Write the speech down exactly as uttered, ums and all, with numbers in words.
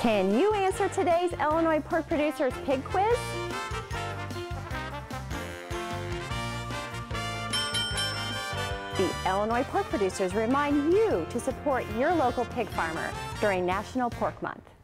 Can you answer today's Illinois Pork Producers Pig Quiz? The Illinois Pork Producers remind you to support your local pig farmer during National Pork Month.